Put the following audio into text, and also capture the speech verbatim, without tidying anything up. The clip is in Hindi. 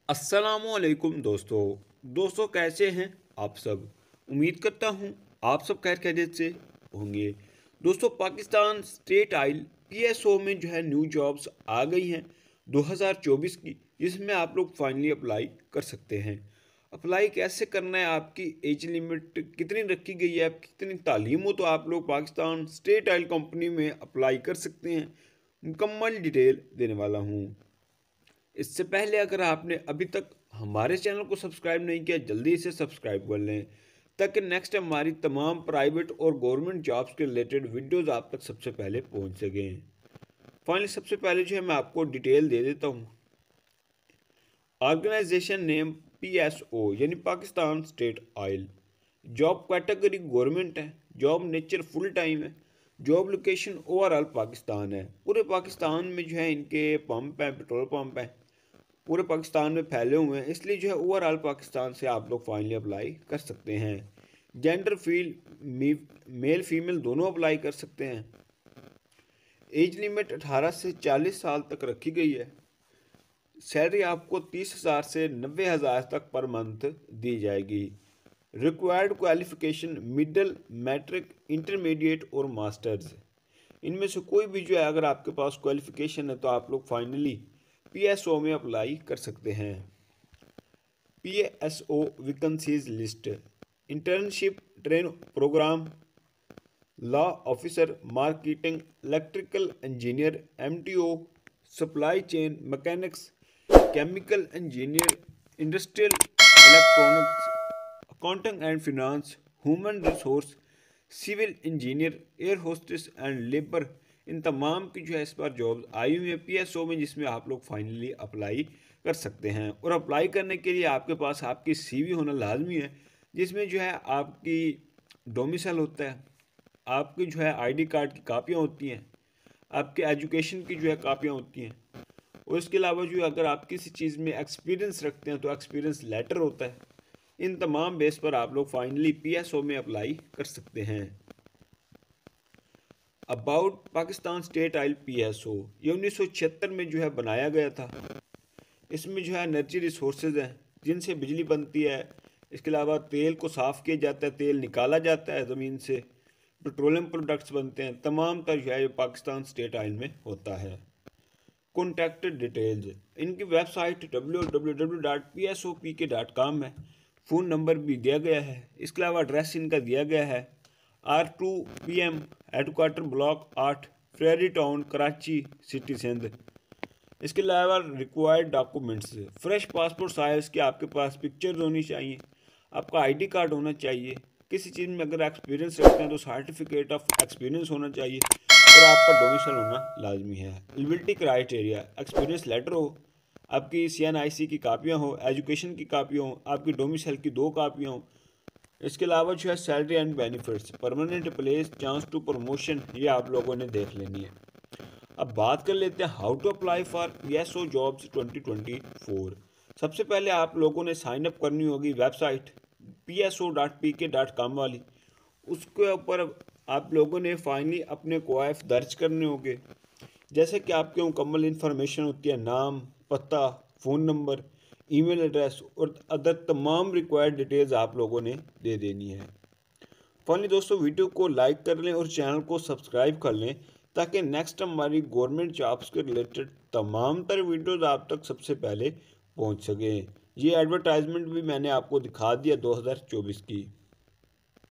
अस्सलामुअलैकुम दोस्तों दोस्तों कैसे हैं आप सब। उम्मीद करता हूं आप सब खैर खैरियत से होंगे। दोस्तों पाकिस्तान स्टेट आइल पीएसओ में जो है न्यू जॉब्स आ गई हैं दो हज़ार चौबीस की, जिसमें आप लोग फाइनली अप्लाई कर सकते हैं। अप्लाई कैसे करना है, आपकी एज लिमिट कितनी रखी गई है, आप कितनी तालीम हो तो आप लोग पाकिस्तान स्टेट आइल कंपनी में अप्लाई कर सकते हैं, मुकम्मल डिटेल देने वाला हूँ। इससे पहले अगर आपने अभी तक हमारे चैनल को सब्सक्राइब नहीं किया, जल्दी से सब्सक्राइब कर लें ताकि नेक्स्ट हमारी तमाम प्राइवेट और गवर्नमेंट जॉब्स के रिलेटेड वीडियोस आप तक सबसे पहले पहुंच सकें। फाइनली सबसे पहले जो है मैं आपको डिटेल दे देता हूं। ऑर्गेनाइजेशन नेम पीएसओ यानी Pakistan State Oil. Job category government है। जॉब नेचर फुल टाइम है। जॉब लोकेशन ओवरऑल पाकिस्तान है। पूरे पाकिस्तान में जो है इनके पंप हैं, पेट्रोल पंप हैं, पूरे पाकिस्तान में फैले हुए हैं, इसलिए जो है ओवरऑल पाकिस्तान से आप लोग फाइनली अप्लाई कर सकते हैं। जेंडर फील्ड मेल फीमेल दोनों अप्लाई कर सकते हैं। एज लिमिट अठारह से चालीस साल तक रखी गई है। सैलरी आपको तीस हज़ार से नब्बे हज़ार तक पर मंथ दी जाएगी। Required qualification middle, matric, intermediate और मास्टर्स। इनमें से कोई भी जो है अगर आपके पास क्वालिफिकेशन है तो आप लोग फाइनली पीएसओ में अप्लाई कर सकते हैं। PSO vacancies list. Internship train program, law officer, marketing, electrical engineer, MTO, supply chain mechanics, chemical engineer, industrial electronics, accounting and finance, human resource, civil engineer, air hostess and labour. इन तमाम की जो है इस बार जॉब आई हुई है पीएसओ में, जिसमें आप लोग फाइनली अप्लाई कर सकते हैं। और अप्लाई करने के लिए आपके पास आपकी सीवी होना लाजमी है, जिसमें जो है आपकी डोमिसाइल होता है, आपकी जो है आईडी कार्ड की कापियाँ होती हैं, आपके एजुकेशन की जो है कापियाँ होती हैं, और इसके अलावा जो अगर आप किसी चीज़ में एक्सपीरियंस रखते हैं तो एक्सपीरियंस लेटर होता है। इन तमाम बेस पर आप लोग फाइनली पीएसओ में अप्लाई कर सकते हैं। About Pakistan State Oil PSO, ये उन्नीस सौ छिहत्तर में जो है बनाया गया था। इसमें जो है एनर्जी रिसोर्सेज हैं जिनसे बिजली बनती है। इसके अलावा तेल को साफ़ किया जाता है, तेल निकाला जाता है ज़मीन से, पेट्रोलियम प्रोडक्ट्स बनते हैं। तमाम तर जो है पाकिस्तान स्टेट आइल में होता है। कॉन्टैक्ट डिटेल्स, इनकी website W W W dot P S O P K dot com है। फ़ोन नंबर भी दिया गया है। इसके अलावा एड्रेस इनका दिया गया है R two P M headquarter block आठ, Frere town, Karachi city, Sindh. इसके अलावा required documents, fresh passport size की आपके पास पिक्चर होनी चाहिए, आपका आईडी कार्ड होना चाहिए, किसी चीज़ में अगर एक्सपीरियंस रखते हैं तो सर्टिफिकेट ऑफ एक्सपीरियंस होना चाहिए, और आपका डोमिसाइल होना लाजमी है। एलिजिबिलिटी क्राइटेरिया, एक्सपीरियंस लेटर हो, आपकी सी एन आई सी की कापियाँ हो, एजुकेशन की कापियाँ हो, आपकी डोमिसाइल की दो कापियाँ हो। इसके अलावा जो है salary and benefits, permanent place, chance to promotion, ये आप लोगों ने देख लेनी है। अब बात कर लेते हैं how to apply for PSO jobs twenty twenty four. सबसे पहले आप लोगों ने साइन अप करनी होगी website P S O dot P K dot com वाली। उसके ऊपर आप लोगों ने फाइनली अपने क्वाइफ दर्ज करने होंगे, जैसे कि आपके मुकम्मल इन्फॉर्मेशन होती है, नाम, पता, फ़ोन नंबर, ईमेल एड्रेस और अदर तमाम रिक्वायर्ड डिटेल्स आप लोगों ने दे देनी है। फाइनली दोस्तों वीडियो को लाइक कर लें और चैनल को सब्सक्राइब कर लें ताकि नेक्स्ट हमारी गवर्नमेंट जॉब्स के रिलेटेड तमाम तर वीडियोज़ आप तक सबसे पहले पहुंच सकें। ये एडवर्टाइजमेंट भी मैंने आपको दिखा दिया दो हज़ार चौबीस की।